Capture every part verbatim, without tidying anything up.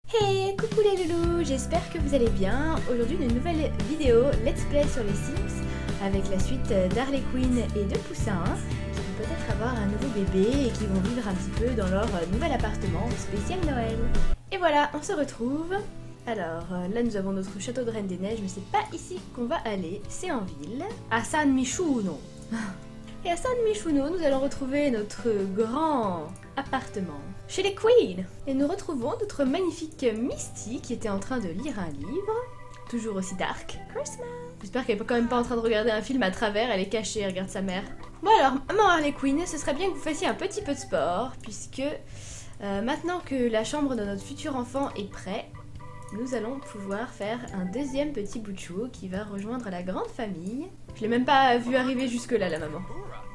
Hey, coucou les loulous, j'espère que vous allez bien. Aujourd'hui une nouvelle vidéo Let's Play sur les Sims avec la suite d'Harley Quinn et de Poussin qui vont peut-être avoir un nouveau bébé et qui vont vivre un petit peu dans leur nouvel appartement spécial Noël. Et voilà, on se retrouve. Alors là nous avons notre château de Reine des Neiges, mais c'est pas ici qu'on va aller, c'est en ville, à San Michuno. Et à San Michuno, nous allons retrouver notre grand appartement chez les Queens. Et nous retrouvons notre magnifique Misty qui était en train de lire un livre, toujours aussi dark. Christmas. J'espère qu'elle est quand même pas en train de regarder un film à travers, elle est cachée, elle regarde sa mère. Bon alors, maman Harley Quinn, ce serait bien que vous fassiez un petit peu de sport, puisque euh, maintenant que la chambre de notre futur enfant est prête, nous allons pouvoir faire un deuxième petit bout de chou qui va rejoindre la grande famille. Je l'ai même pas vu arriver jusque là, la maman.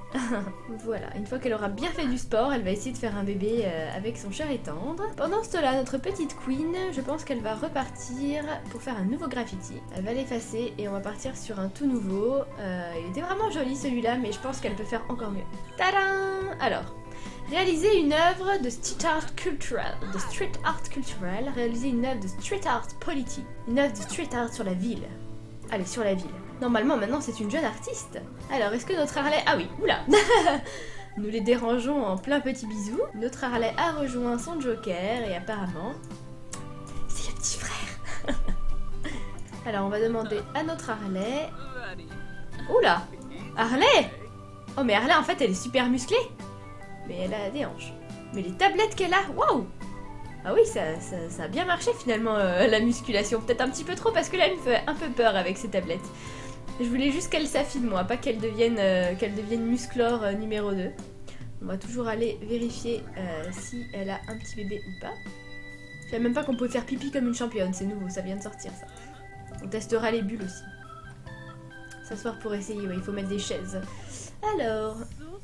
Voilà, une fois qu'elle aura bien fait du sport, elle va essayer de faire un bébé euh, avec son cher et tendre. Pendant ce temps-là, notre petite Queen, je pense qu'elle va repartir pour faire un nouveau graffiti. Elle va l'effacer et on va partir sur un tout nouveau. Euh, il était vraiment joli celui-là, mais je pense qu'elle peut faire encore mieux. Tadam! Alors, réaliser une œuvre de street art culturel, de street art culturel, réaliser une œuvre de street art politique, une œuvre de street art sur la ville. Allez, sur la ville. Normalement, maintenant, c'est une jeune artiste. Alors, est-ce que notre Harley... Ah oui, oula. Nous les dérangeons en plein petit bisou. Notre Harley a rejoint son Joker et apparemment, c'est le petit frère. Alors, on va demander à notre Harley... Oula, Harley. Oh, mais Harley, en fait, elle est super musclée. Mais elle a des hanches. Mais les tablettes qu'elle a, waouh! Ah oui, ça, ça, ça a bien marché finalement, euh, la musculation. Peut-être un petit peu trop parce que là, elle me fait un peu peur avec ces tablettes. Je voulais juste qu'elle s'affine, moi, pas qu'elle devienne, euh, qu'elle devienne musclore euh, numéro deux. On va toujours aller vérifier euh, si elle a un petit bébé ou pas. Je savais même pas qu'on pouvait faire pipi comme une championne, c'est nouveau, ça vient de sortir ça. On testera les bulles aussi. S'asseoir pour essayer, ouais, il faut mettre des chaises. Alors...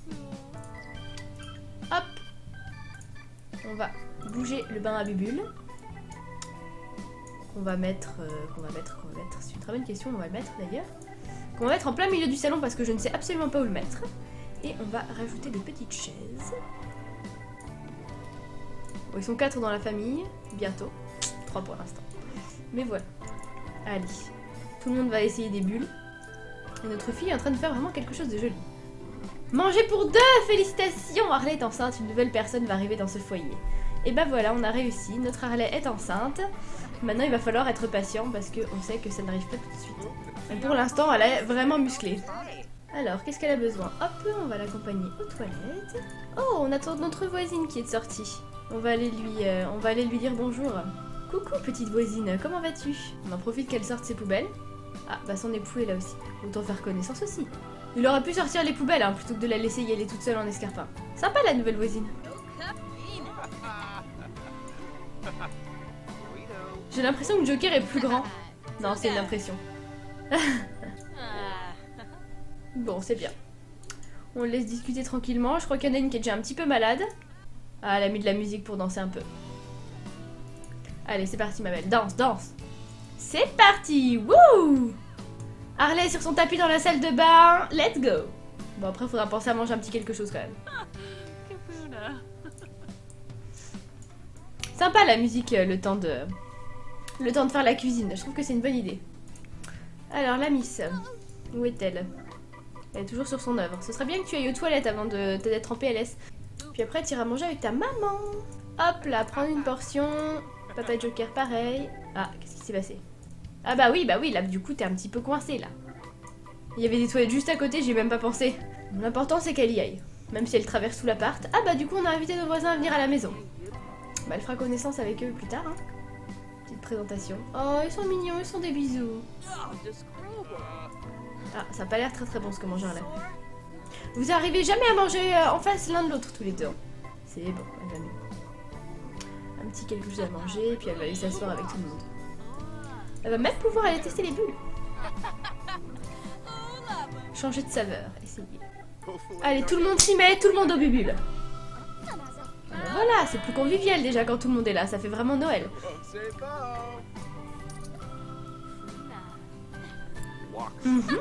Hop! On va bouger le bain à bubule. Qu'on va mettre... Euh, qu'on va mettre... qu'on va mettre... C'est une très bonne question, on va le mettre d'ailleurs. Qu'on va mettre en plein milieu du salon parce que je ne sais absolument pas où le mettre. Et on va rajouter des petites chaises. Bon, ils sont quatre dans la famille, bientôt. Trois pour l'instant. Mais voilà. Allez. Tout le monde va essayer des bulles. Et notre fille est en train de faire vraiment quelque chose de joli. Manger pour deux! Félicitations! Harley est enceinte, une nouvelle personne va arriver dans ce foyer. Et bah voilà, on a réussi, notre Harley est enceinte. Maintenant il va falloir être patient parce qu'on sait que ça n'arrive pas tout de suite. Et pour l'instant elle est vraiment musclée. Alors, qu'est-ce qu'elle a besoin? Hop, on va l'accompagner aux toilettes. Oh, on attend notre voisine qui est sortie. On va aller lui, euh, on va aller lui dire bonjour. Coucou petite voisine, comment vas-tu? On en profite qu'elle sorte ses poubelles. Ah, bah son époux est là aussi. Autant faire connaissance aussi. Il aurait pu sortir les poubelles hein, plutôt que de la laisser y aller toute seule en escarpin. Sympa la nouvelle voisine. J'ai l'impression que Joker est plus grand. Non, c'est une impression. Bon, c'est bien. On le laisse discuter tranquillement. Je crois qu'il y en a une qui est déjà un petit peu malade. Ah, elle a mis de la musique pour danser un peu. Allez, c'est parti ma belle. Danse, danse. C'est parti. Wouh! Harley sur son tapis dans la salle de bain. Let's go. Bon, après, il faudra penser à manger un petit quelque chose quand même. Sympa la musique, le temps de... Le temps de faire la cuisine. Je trouve que c'est une bonne idée. Alors, la miss. Où est-elle? Elle est toujours sur son œuvre. Ce serait bien que tu ailles aux toilettes avant de d'être en P L S. Puis après, tu iras manger avec ta maman. Hop là, prendre une portion. Papa Joker, pareil. Ah, qu'est-ce qui s'est passé? Ah bah oui, bah oui, là du coup t'es un petit peu coincé là. Il y avait des toilettes juste à côté, j'y ai même pas pensé. L'important c'est qu'elle y aille, même si elle traverse tout l'appart. Ah bah du coup on a invité nos voisins à venir à la maison. Bah elle fera connaissance avec eux plus tard hein. Petite présentation. Oh ils sont mignons, ils sont des bisous. Ah ça a pas l'air très très bon ce que mange là. Vous arrivez jamais à manger euh, en face l'un de l'autre tous les deux. C'est bon, elle va mieux. Un petit quelque chose à manger, puis elle va aller s'asseoir avec tout le monde. Elle va même pouvoir aller tester les bulles. Changer de saveur, essayer. Allez, tout le monde s'y met, tout le monde au bubule. Alors voilà, c'est plus convivial déjà quand tout le monde est là, ça fait vraiment Noël. Mm-hmm.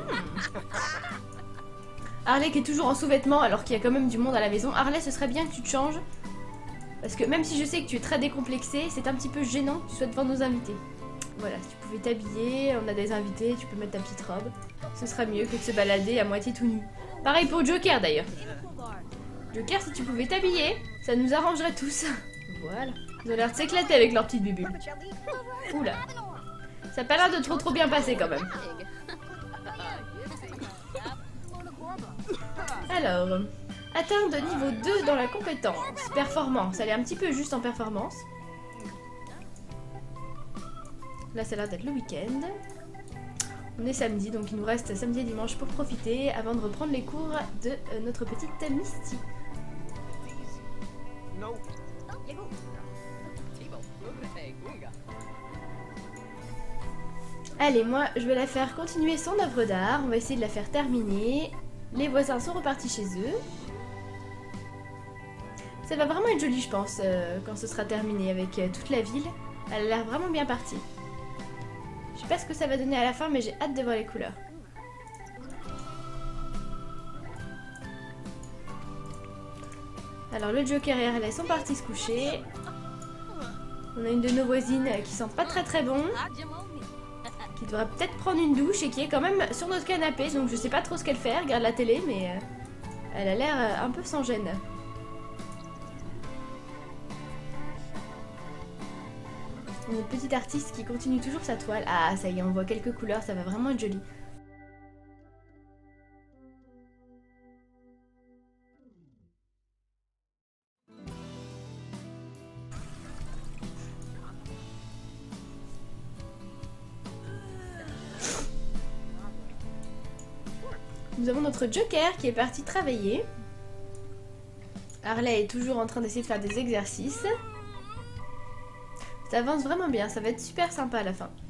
Harley qui est toujours en sous-vêtements alors qu'il y a quand même du monde à la maison. Harley, ce serait bien que tu te changes. Parce que même si je sais que tu es très décomplexé, c'est un petit peu gênant que tu sois devant nos invités. Voilà, si tu pouvais t'habiller, on a des invités, tu peux mettre ta petite robe. Ce sera mieux que de se balader à moitié tout nu. Pareil pour Joker d'ailleurs. Joker, si tu pouvais t'habiller, ça nous arrangerait tous. Voilà. Ils ont l'air de s'éclater avec leur petite bubule. Oula. Ça a pas l'air de trop trop bien passer quand même. Alors, atteindre niveau deux dans la compétence. Performance, elle est un petit peu juste en performance. Là, ça a l'air d'être le week-end. On est samedi, donc il nous reste samedi et dimanche pour profiter avant de reprendre les cours de euh, notre petite Misty. Allez, moi, je vais la faire continuer son œuvre d'art. On va essayer de la faire terminer. Les voisins sont repartis chez eux. Ça va vraiment être joli, je pense, euh, quand ce sera terminé avec euh, toute la ville. Elle a l'air vraiment bien partie. Je sais pas ce que ça va donner à la fin, mais j'ai hâte de voir les couleurs. Alors, le Joker et Harley sont partis se coucher. On a une de nos voisines qui sent pas très très bon. Qui devra peut-être prendre une douche et qui est quand même sur notre canapé. Donc je sais pas trop ce qu'elle fait, elle regarde la télé, mais euh, elle a l'air euh, un peu sans gêne. Une petite artiste qui continue toujours sa toile. Ah, ça y est, on voit quelques couleurs, ça va vraiment être joli. Nous avons notre Joker qui est parti travailler. Harley est toujours en train d'essayer de faire des exercices. Ça avance vraiment bien, ça va être super sympa à la fin.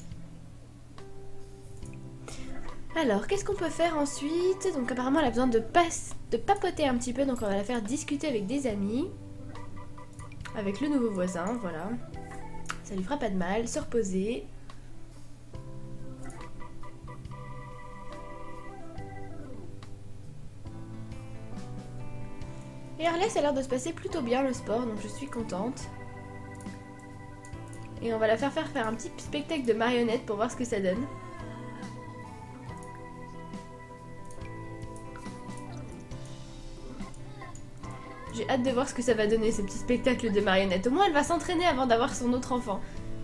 Alors, qu'est-ce qu'on peut faire ensuite? Donc apparemment elle a besoin de, de papoter un petit peu, donc on va la faire discuter avec des amis. Avec le nouveau voisin, voilà. Ça lui fera pas de mal, se reposer. Et Harley, ça a l'air de se passer plutôt bien le sport, donc je suis contente. Et on va la faire faire faire un petit spectacle de marionnettes pour voir ce que ça donne. J'ai hâte de voir ce que ça va donner, ce petit spectacle de marionnettes. Au moins, elle va s'entraîner avant d'avoir son autre enfant.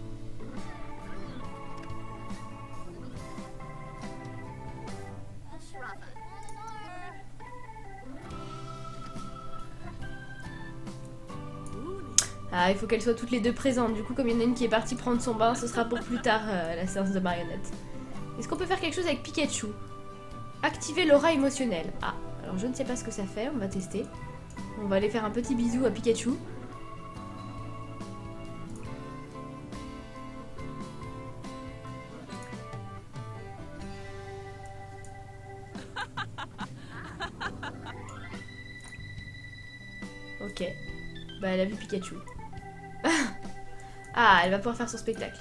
Ah, il faut qu'elles soient toutes les deux présentes. Du coup, comme il y en a une qui est partie prendre son bain, ce sera pour plus tard euh, la séance de marionnettes. Est-ce qu'on peut faire quelque chose avec Pikachu? Activer l'aura émotionnelle. Ah, alors je ne sais pas ce que ça fait, on va tester. On va aller faire un petit bisou à Pikachu. Ok. Bah, elle a vu Pikachu. Ah, elle va pouvoir faire son spectacle.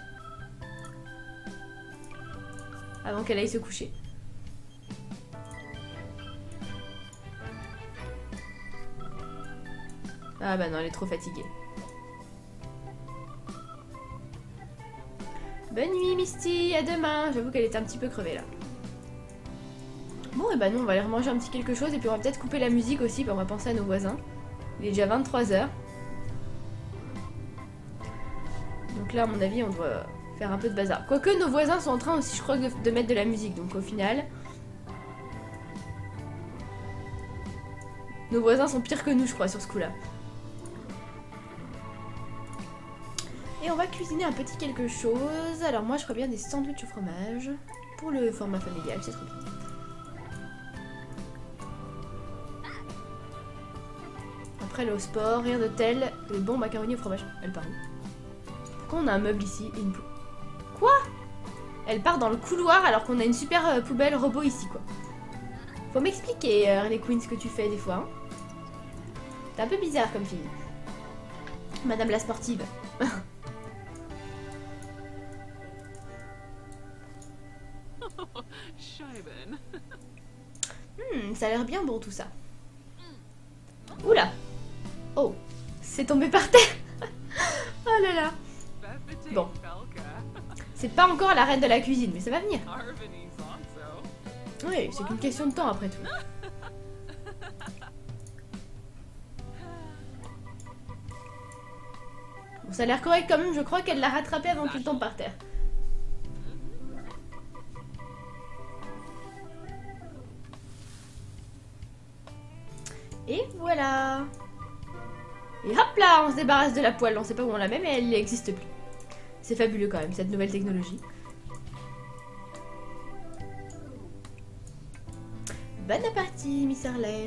Avant qu'elle aille se coucher. Ah bah non, elle est trop fatiguée. Bonne nuit Misty, à demain. J'avoue qu'elle est un petit peu crevée là. Bon et bah nous on va aller remanger un petit quelque chose et puis on va peut-être couper la musique aussi, puis on va penser à nos voisins. Il est déjà vingt-trois heures. Donc là, à mon avis, on doit faire un peu de bazar. Quoique nos voisins sont en train aussi, je crois, de, de mettre de la musique. Donc au final, nos voisins sont pires que nous, je crois, sur ce coup-là. Et on va cuisiner un petit quelque chose. Alors moi, je ferais bien des sandwichs au fromage. Pour le format familial, c'est trop bien. Après le sport, rien de tel. Les bons macaronis au fromage. Elle part où? On a un meuble ici et une poubelle. Quoi? Elle part dans le couloir alors qu'on a une super euh, poubelle robot ici quoi. Faut m'expliquer euh, Harley Quinn ce que tu fais des fois. Hein. T'es un peu bizarre comme fille. Madame la sportive. hmm, ça a l'air bien bon tout ça. Oula. Oh. c'est tombé par terre. Oh là là. Bon. C'est pas encore la reine de la cuisine, mais ça va venir. Oui, c'est qu'une question de temps après tout. Bon, ça a l'air correct quand même, je crois qu'elle l'a rattrapé avant qu'il tombe par terre. Et voilà. Et hop là, on se débarrasse de la poêle. On sait pas où on la met, mais elle n'existe plus. C'est fabuleux quand même, cette nouvelle technologie. Bon appétit, Miss Harley.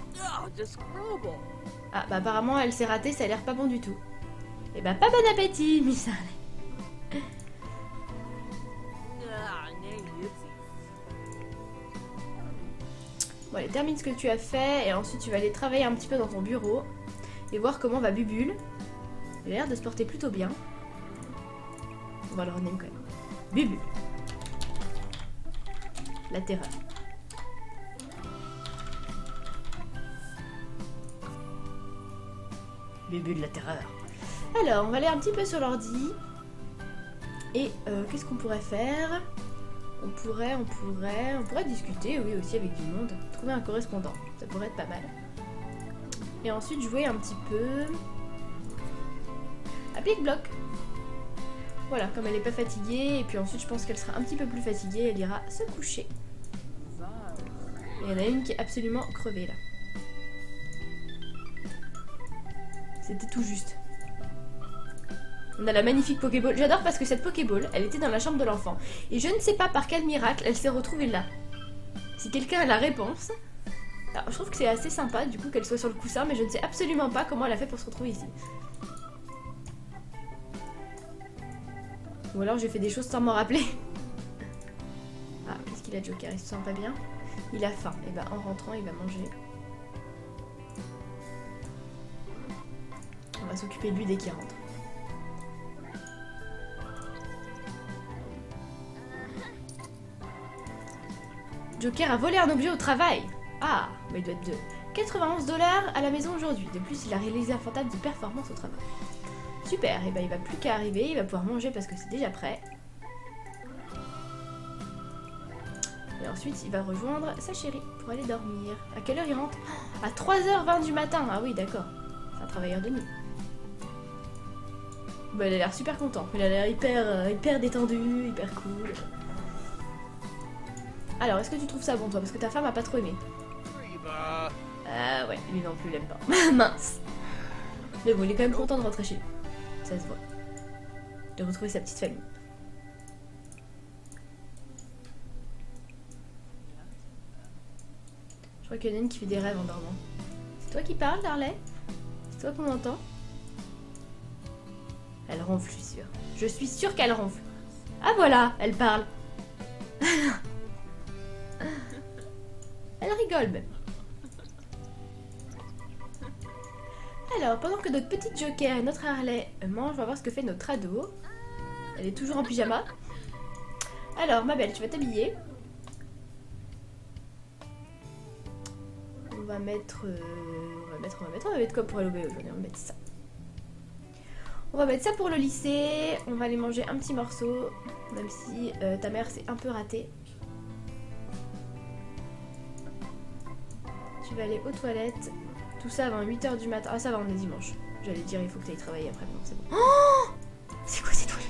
Ah, bah apparemment, elle s'est ratée, ça a l'air pas bon du tout. Et bah, pas bon appétit, Miss Harley. Bon, allez, termine ce que tu as fait, et ensuite tu vas aller travailler un petit peu dans ton bureau. Et voir comment va Bubule. Il a l'air de se porter plutôt bien. On va le rename quand même. Bubule. La terreur. Bubule la terreur. Alors, on va aller un petit peu sur l'ordi. Et euh, qu'est-ce qu'on pourrait faire? On pourrait, on pourrait, on pourrait discuter, oui, aussi avec du monde. Trouver un correspondant, ça pourrait être pas mal. Et ensuite jouer un petit peu... Applique bloc. Voilà, comme elle n'est pas fatiguée, et puis ensuite je pense qu'elle sera un petit peu plus fatiguée, elle ira se coucher. Et il y en a une qui est absolument crevée là. C'était tout juste. On a la magnifique Pokéball. J'adore parce que cette Pokéball, elle était dans la chambre de l'enfant. Et je ne sais pas par quel miracle elle s'est retrouvée là. Si quelqu'un a la réponse... Alors, je trouve que c'est assez sympa du coup qu'elle soit sur le coussin, mais je ne sais absolument pas comment elle a fait pour se retrouver ici. Ou alors j'ai fait des choses sans m'en rappeler. Ah, qu'est-ce qu'il a Joker? Il se sent pas bien? Il a faim. Et bah en rentrant, il va manger. On va s'occuper de lui dès qu'il rentre. Joker a volé un objet au travail. Ah, mais il doit être de quatre-vingt-onze dollars à la maison aujourd'hui. De plus, il a réalisé un fantasme de performance au travail. Super, et ben il va plus qu'à arriver, il va pouvoir manger parce que c'est déjà prêt. Et ensuite, il va rejoindre sa chérie pour aller dormir. À quelle heure il rentre? À trois heures vingt du matin. Ah oui, d'accord. C'est un travailleur de nuit. Bon, il a l'air super content. Il a l'air hyper, euh, hyper détendu, hyper cool. Alors, est-ce que tu trouves ça bon, toi? Parce que ta femme a pas trop aimé. Ah ouais, lui non plus, il aime pas. Mince. Mais bon, il est quand même content de rentrer chez lui. Ça se voit. De retrouver sa petite famille. Je crois qu'il y en a une qui fait des rêves en dormant. C'est toi qui parles, Darley? C'est toi qu'on entend? Elle ronfle, je suis sûre. Je suis sûre qu'elle ronfle. Ah voilà, elle parle. Elle rigole même. Alors, pendant que notre petite Joker et notre Harley mangent, on va voir ce que fait notre ado. Elle est toujours en pyjama. Alors, ma belle, tu vas t'habiller. On va mettre... Euh, on va mettre... On va mettre... On va mettre quoi pour aller au B E aujourd'hui? On va mettre ça. On va mettre ça pour le lycée. On va aller manger un petit morceau. Même si euh, ta mère s'est un peu ratée. Tu vas aller aux toilettes. Tout ça avant huit heures du matin. Ah, ça va, on est dimanche. J'allais dire, il faut que tu ailles travailler après. Non, c'est bon. Oh, c'est quoi ces toilettes?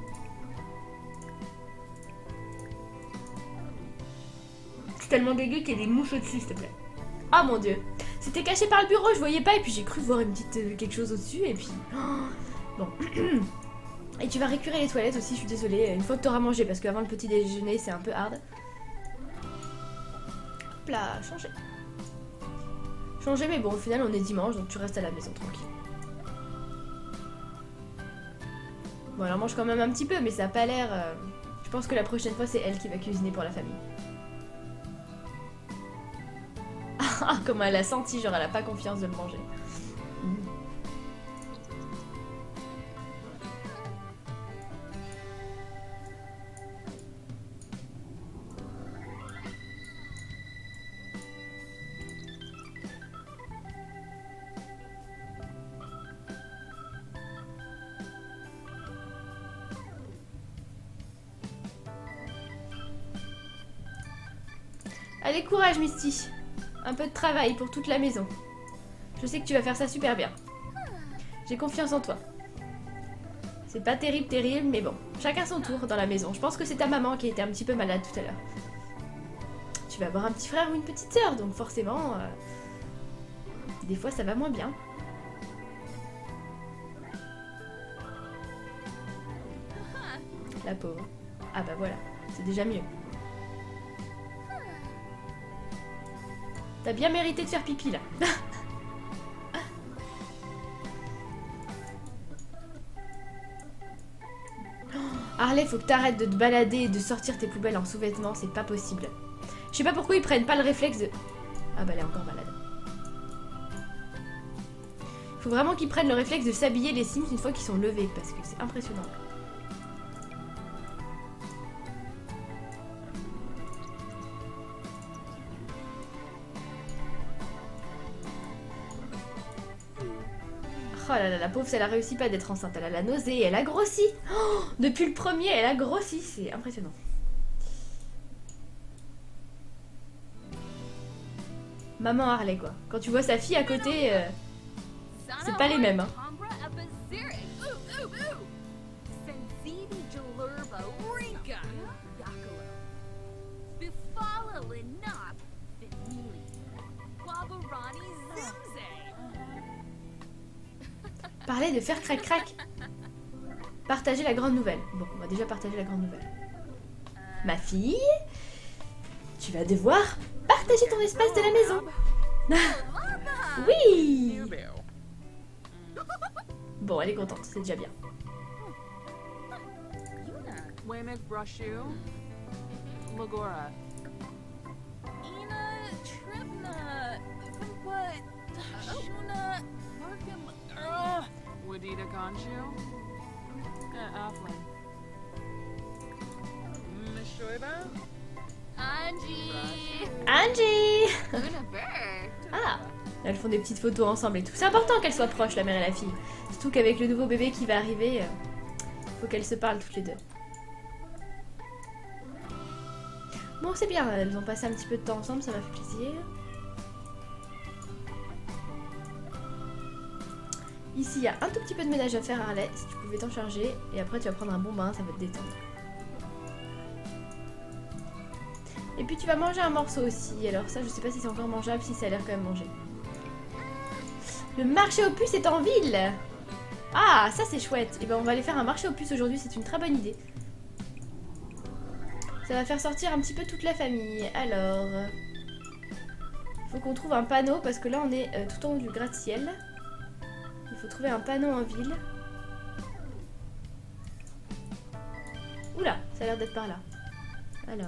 C'est tellement dégueu qu'il y a des mouches au-dessus, s'il te plaît. Ah, mon dieu. C'était caché par le bureau, je voyais pas. Et puis j'ai cru voir une petite euh, quelque chose au-dessus. Et puis... Oh, bon. Et tu vas récurer les toilettes aussi, je suis désolée. Une fois que tu auras mangé, parce qu'avant le petit déjeuner, c'est un peu hard. Hop là, changer. Changer, mais bon, au final, on est dimanche, donc tu restes à la maison tranquille. Bon, elle en mange quand même un petit peu, mais ça a pas l'air... Euh... Je pense que la prochaine fois, c'est elle qui va cuisiner pour la famille. Ah, comment elle a senti, genre elle a pas confiance de le manger. Mmh. Allez, courage Misty. Un peu de travail pour toute la maison. Je sais que tu vas faire ça super bien. J'ai confiance en toi. C'est pas terrible, terrible, mais bon. Chacun son tour dans la maison. Je pense que c'est ta maman qui était un petit peu malade tout à l'heure. Tu vas avoir un petit frère ou une petite sœur, donc forcément... Euh, des fois, ça va moins bien. La pauvre. Ah bah voilà, c'est déjà mieux. T'as bien mérité de faire pipi, là. Harley, faut que t'arrêtes de te balader et de sortir tes poubelles en sous-vêtements, c'est pas possible. Je sais pas pourquoi ils prennent pas le réflexe de... Ah bah elle est encore malade. Faut vraiment qu'ils prennent le réflexe de s'habiller les Sims une fois qu'ils sont levés, parce que c'est impressionnant. Oh là là, la pauvre, elle a réussi pas d'être enceinte. Elle a la nausée, elle a grossi. Oh, depuis le premier, elle a grossi. C'est impressionnant. Maman Harley, quoi. Quand tu vois sa fille à côté, euh, c'est pas les mêmes. Hein. Parler de faire crac-crac. Partager la grande nouvelle. Bon, on va déjà partager la grande nouvelle. Ma fille, tu vas devoir partager ton espace de la maison. Oui. Bon, elle est contente, c'est déjà bien. Wadida Conchu? Aflin. Mishoiba? Angie! Angie! Ah! Elles font des petites photos ensemble et tout. C'est important qu'elles soient proches, la mère et la fille. Surtout qu'avec le nouveau bébé qui va arriver, il faut qu'elles se parlent toutes les deux. Bon, c'est bien, elles ont passé un petit peu de temps ensemble, ça m'a fait plaisir. Ici, il y a un tout petit peu de ménage à faire, Harley, si tu pouvais t'en charger. Et après, tu vas prendre un bon bain, ça va te détendre. Et puis, tu vas manger un morceau aussi. Alors ça, je sais pas si c'est encore mangeable, si ça a l'air quand même mangé. Le marché aux puces est en ville. Ah, ça c'est chouette. Et ben, on va aller faire un marché aux puces aujourd'hui, c'est une très bonne idée. Ça va faire sortir un petit peu toute la famille. Alors, il faut qu'on trouve un panneau, parce que là, on est euh, tout en haut du gratte-ciel. Il faut trouver un panneau en ville. Oula, ça a l'air d'être par là. Alors.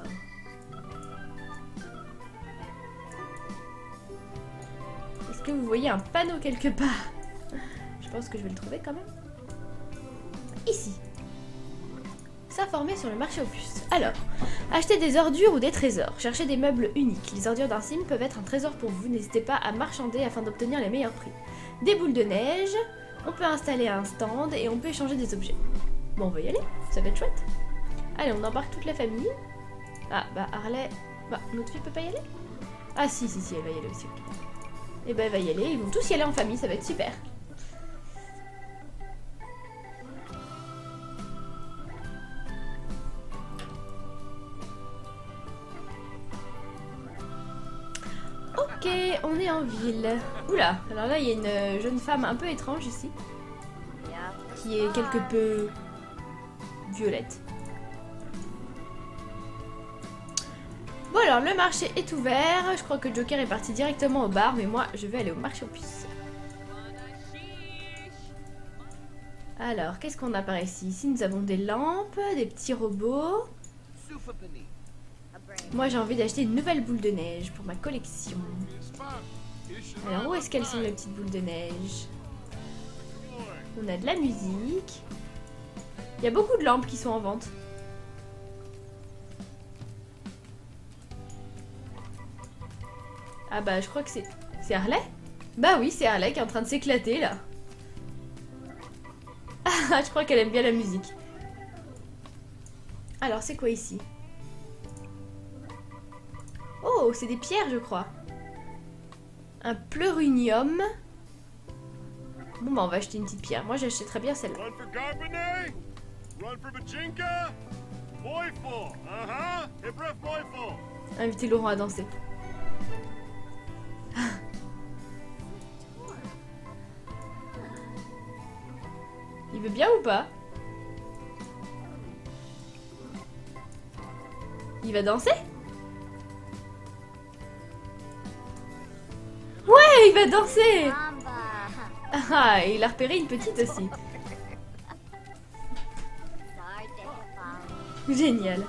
Est-ce que vous voyez un panneau quelque part? Je pense que je vais le trouver quand même. Ici. S'informer sur le marché aux puces. Alors, acheter des ordures ou des trésors. Chercher des meubles uniques. Les ordures d'un sim peuvent être un trésor pour vous. N'hésitez pas à marchander afin d'obtenir les meilleurs prix. Des boules de neige. On peut installer un stand et on peut échanger des objets. Bon, on va y aller. Ça va être chouette. Allez, on embarque toute la famille. Ah, bah Harley... Bah, notre fille peut pas y aller? Ah si, si, si, elle va y aller aussi. Et bah elle va y aller. Ils vont tous y aller en famille, ça va être super. Ok, on est en ville. Oula, alors là il y a une jeune femme un peu étrange ici. Qui est quelque peu violette. Bon alors le marché est ouvert. Je crois que Joker est parti directement au bar. Mais moi je vais aller au marché aux puces. Alors qu'est-ce qu'on a par ici? Ici nous avons des lampes, des petits robots. Moi j'ai envie d'acheter une nouvelle boule de neige pour ma collection. Alors où est-ce qu'elles sont les petites boules de neige? On a de la musique. Il y a beaucoup de lampes qui sont en vente. Ah bah je crois que c'est... C'est Harley? Bah oui, c'est Harley qui est en train de s'éclater là. Ah, je crois qu'elle aime bien la musique. Alors c'est quoi ici? Oh, Oh, c'est des pierres, je crois. Un pleurunium. Bon, bah, on va acheter une petite pierre. Moi, j'achèterais très bien celle-là. Invitez Laurent à danser. Il veut bien ou pas? Il va danser? Ouais, il va danser! Ah, et il a repéré une petite aussi. Génial.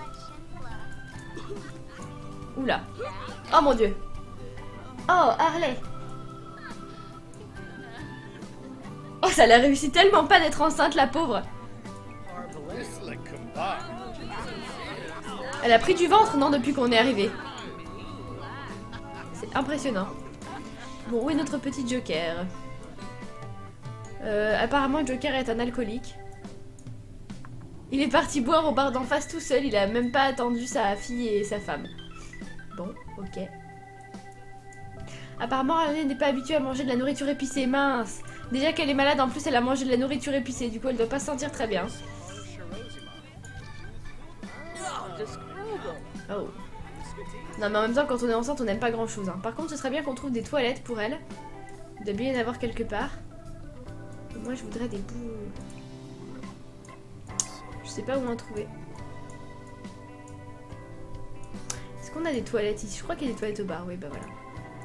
Oula. Oh mon dieu. Oh, Harley. Oh, ça l'a réussi tellement pas d'être enceinte, la pauvre. Elle a pris du ventre, non, depuis qu'on est arrivé. C'est impressionnant. Bon, où est notre petit Joker? euh, Apparemment, Joker est un alcoolique. Il est parti boire au bar d'en face tout seul. Il a même pas attendu sa fille et sa femme. Bon, ok. Apparemment, elle n'est pas habituée à manger de la nourriture épicée. Mince. Déjà qu'elle est malade, en plus, elle a mangé de la nourriture épicée. Du coup, elle doit pas se sentir très bien. Oh. Non, mais en même temps, quand on est enceinte, on n'aime pas grand chose. Hein. Par contre, ce serait bien qu'on trouve des toilettes pour elle. Il doit bien y en avoir quelque part. Et moi, je voudrais des bouts. Je sais pas où en trouver. Est-ce qu'on a des toilettes ici? Je crois qu'il y a des toilettes au bar. Oui, bah voilà.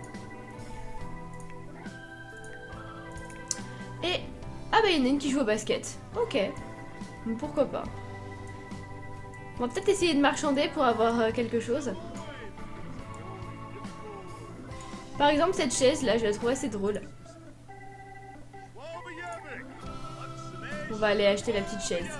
Et... ah bah, il y en a une qui joue au basket. Ok. Donc, pourquoi pas. On va peut-être essayer de marchander pour avoir euh, quelque chose. Par exemple, cette chaise là, je la trouve assez drôle. On va aller acheter la petite chaise.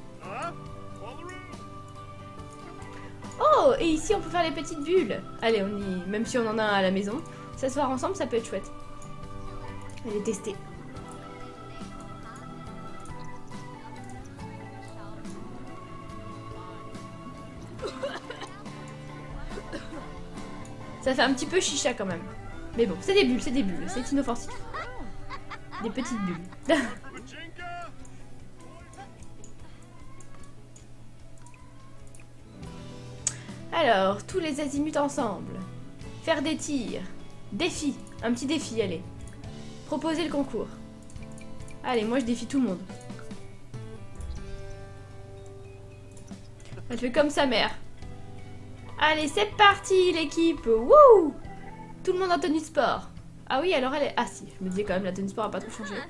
Oh, et ici on peut faire les petites bulles. Allez, on y... même si on en a un à la maison, s'asseoir ensemble, ça peut être chouette. Allez, tester. Ça fait un petit peu chicha quand même. Mais bon, c'est des bulles, c'est des bulles, c'est inoffensif. Des petites bulles. Alors, tous les azimuts ensemble. Faire des tirs. Défi. Un petit défi, allez. Proposer le concours. Allez, moi je défie tout le monde. Elle fait comme sa mère. Allez, c'est parti l'équipe. Wouh! Tout le monde en tenue de sport. Ah oui, alors elle est... ah si, je me disais quand même, la tenue de sport a pas trop changé.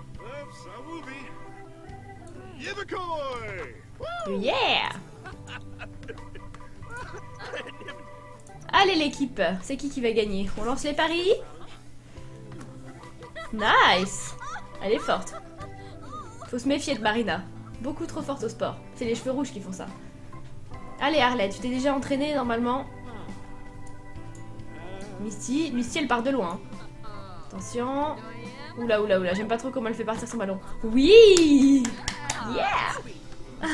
Yeah! Allez l'équipe, c'est qui qui va gagner? On lance les paris? Nice! Elle est forte. Faut se méfier de Marina. Beaucoup trop forte au sport. C'est les cheveux rouges qui font ça. Allez Harley, tu t'es déjà entraînée normalement. Misty, Misty elle part de loin. Attention. Oula oula oula, j'aime pas trop comment elle fait partir son ballon. Oui! Yeah!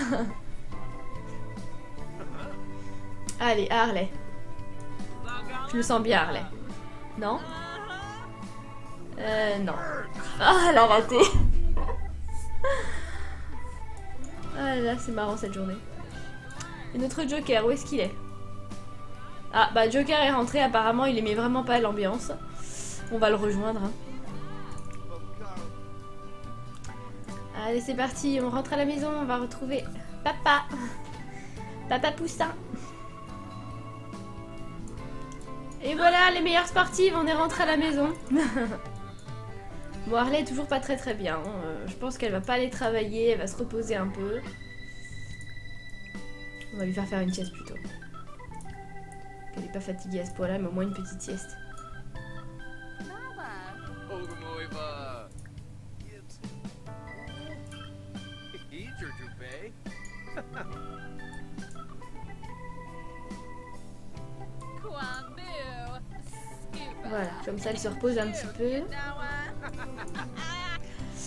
Allez, Harley. Je me sens bien Harley. Non? Euh, non. Ah, elle a raté. Ah là, c'est marrant cette journée. Et notre Joker, où est-ce qu'il est? Ah, bah Joker est rentré, apparemment il aimait vraiment pas l'ambiance. On va le rejoindre. Hein. Allez, c'est parti, on rentre à la maison, on va retrouver papa. Papa Poussin. Et voilà, les meilleures sportives, on est rentré à la maison. Bon, Harley est toujours pas très très bien. Euh, je pense qu'elle va pas aller travailler, elle va se reposer un peu. On va lui faire faire une sieste plutôt. Elle est pas fatiguée à ce point-là, mais au moins une petite sieste. Voilà, comme ça elle se repose un petit peu.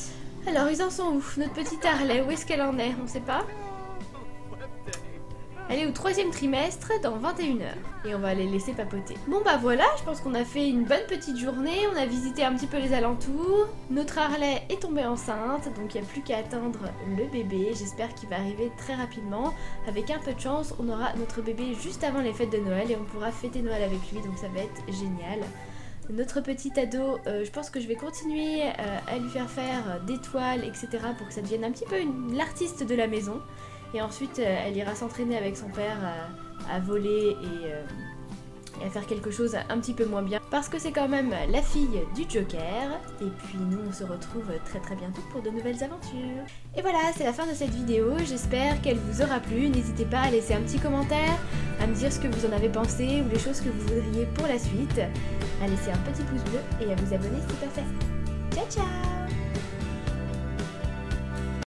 Alors, ils en sont où? Notre petite Harley, où est-ce qu'elle en est? On sait pas. Elle est au troisième trimestre dans vingt et une heures. Et on va les laisser papoter. Bon bah voilà, je pense qu'on a fait une bonne petite journée. On a visité un petit peu les alentours. Notre Harley est tombée enceinte, donc il n'y a plus qu'à attendre le bébé. J'espère qu'il va arriver très rapidement. Avec un peu de chance, on aura notre bébé juste avant les fêtes de Noël et on pourra fêter Noël avec lui, donc ça va être génial. Notre petit ado, euh, je pense que je vais continuer euh, à lui faire faire des toiles, et cetera pour que ça devienne un petit peu l'artiste de la maison. Et ensuite, euh, elle ira s'entraîner avec son père à, à voler et, euh, et à faire quelque chose un petit peu moins bien. Parce que c'est quand même la fille du Joker. Et puis nous, on se retrouve très très bientôt pour de nouvelles aventures. Et voilà, c'est la fin de cette vidéo. J'espère qu'elle vous aura plu. N'hésitez pas à laisser un petit commentaire, à me dire ce que vous en avez pensé ou les choses que vous voudriez pour la suite. À laisser un petit pouce bleu et à vous abonner si c'est pas fait. Ciao ciao!